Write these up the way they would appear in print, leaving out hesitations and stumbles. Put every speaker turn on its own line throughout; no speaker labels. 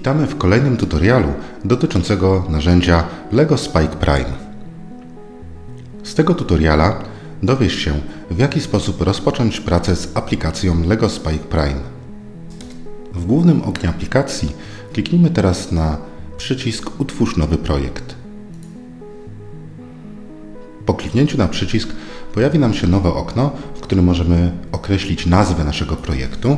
Witamy w kolejnym tutorialu dotyczącego narzędzia LEGO Spike Prime. Z tego tutoriala dowiesz się, w jaki sposób rozpocząć pracę z aplikacją LEGO Spike Prime. W głównym oknie aplikacji kliknijmy teraz na przycisk Utwórz nowy projekt. Po kliknięciu na przycisk pojawi nam się nowe okno, w którym możemy określić nazwę naszego projektu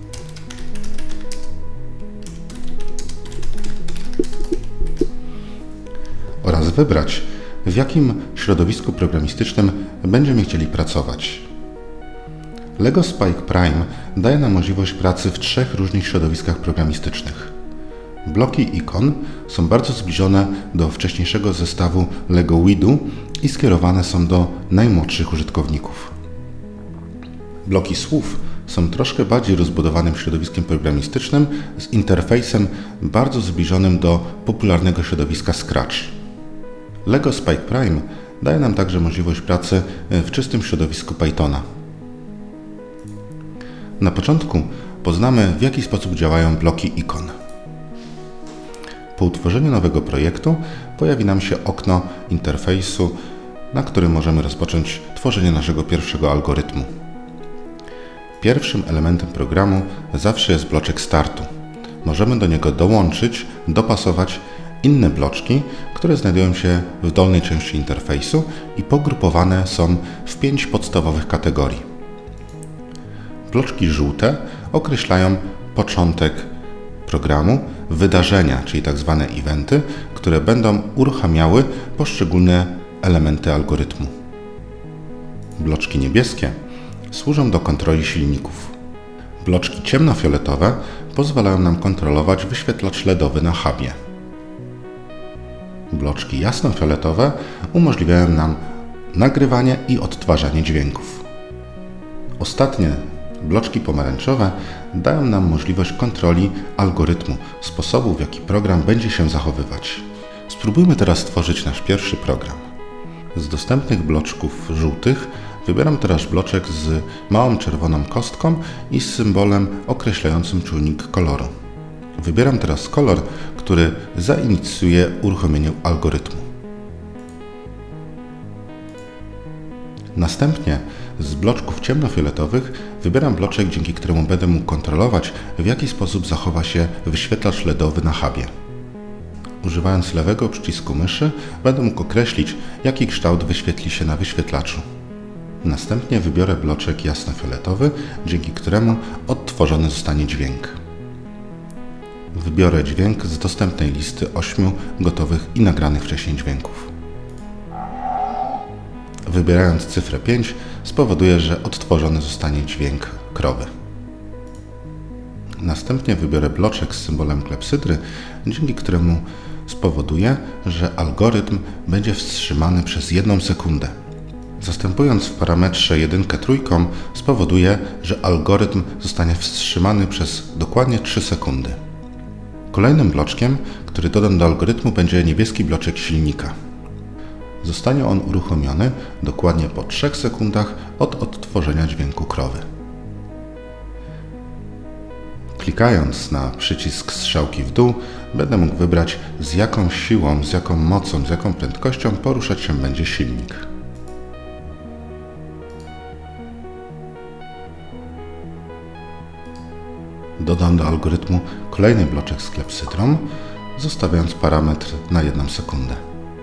oraz wybrać, w jakim środowisku programistycznym będziemy chcieli pracować. LEGO Spike Prime daje nam możliwość pracy w 3 różnych środowiskach programistycznych. Bloki ikon są bardzo zbliżone do wcześniejszego zestawu LEGO Widu i skierowane są do najmłodszych użytkowników. Bloki słów są troszkę bardziej rozbudowanym środowiskiem programistycznym z interfejsem bardzo zbliżonym do popularnego środowiska Scratch. LEGO Spike Prime daje nam także możliwość pracy w czystym środowisku Pythona. Na początku poznamy, w jaki sposób działają bloki ikon. Po utworzeniu nowego projektu pojawi nam się okno interfejsu, na którym możemy rozpocząć tworzenie naszego pierwszego algorytmu. Pierwszym elementem programu zawsze jest bloczek startu. Możemy do niego dołączyć, dopasować inne bloczki, które znajdują się w dolnej części interfejsu i pogrupowane są w 5 podstawowych kategorii. Bloczki żółte określają początek programu, wydarzenia, czyli tzw. eventy, które będą uruchamiały poszczególne elementy algorytmu. Bloczki niebieskie służą do kontroli silników. Bloczki ciemnofioletowe pozwalają nam kontrolować wyświetlacz LEDowy na hubie. Bloczki jasnofioletowe umożliwiają nam nagrywanie i odtwarzanie dźwięków. Ostatnie bloczki pomarańczowe dają nam możliwość kontroli algorytmu, sposobu, w jaki program będzie się zachowywać. Spróbujmy teraz stworzyć nasz pierwszy program. Z dostępnych bloczków żółtych wybieram teraz bloczek z małą czerwoną kostką i z symbolem określającym czujnik koloru. Wybieram teraz kolor, który zainicjuje uruchomienie algorytmu. Następnie z bloczków ciemnofioletowych wybieram bloczek, dzięki któremu będę mógł kontrolować, w jaki sposób zachowa się wyświetlacz LEDowy na hubie. Używając lewego przycisku myszy będę mógł określić, jaki kształt wyświetli się na wyświetlaczu. Następnie wybiorę bloczek jasnofioletowy, dzięki któremu odtworzony zostanie dźwięk. Wybiorę dźwięk z dostępnej listy 8 gotowych i nagranych wcześniej dźwięków. Wybierając cyfrę 5 spowoduje, że odtworzony zostanie dźwięk krowy. Następnie wybiorę bloczek z symbolem klepsydry, dzięki któremu spowoduje, że algorytm będzie wstrzymany przez 1 sekundę. Zastępując w parametrze 1 trójką spowoduje, że algorytm zostanie wstrzymany przez dokładnie 3 sekundy. Kolejnym bloczkiem, który dodam do algorytmu, będzie niebieski bloczek silnika. Zostanie on uruchomiony dokładnie po 3 sekundach od odtworzenia dźwięku krowy. Klikając na przycisk strzałki w dół, będę mógł wybrać, z jaką siłą, z jaką mocą, z jaką prędkością poruszać się będzie silnik. Dodam do algorytmu kolejny bloczek z klepsydrą, zostawiając parametr na 1 sekundę.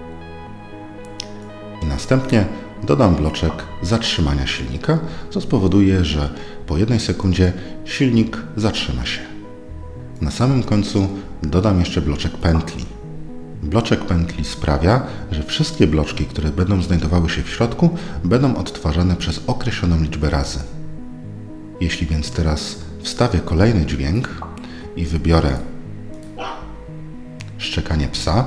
I następnie dodam bloczek zatrzymania silnika, co spowoduje, że po 1 sekundzie silnik zatrzyma się. Na samym końcu dodam jeszcze bloczek pętli. Bloczek pętli sprawia, że wszystkie bloczki, które będą znajdowały się w środku, będą odtwarzane przez określoną liczbę razy. Jeśli więc teraz wstawię kolejny dźwięk i wybiorę szczekanie psa,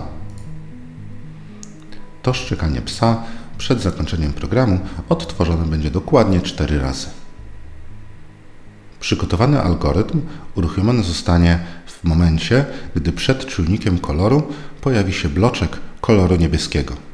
to szczekanie psa przed zakończeniem programu odtworzone będzie dokładnie 4 razy. Przygotowany algorytm uruchomiony zostanie w momencie, gdy przed czujnikiem koloru pojawi się bloczek koloru niebieskiego.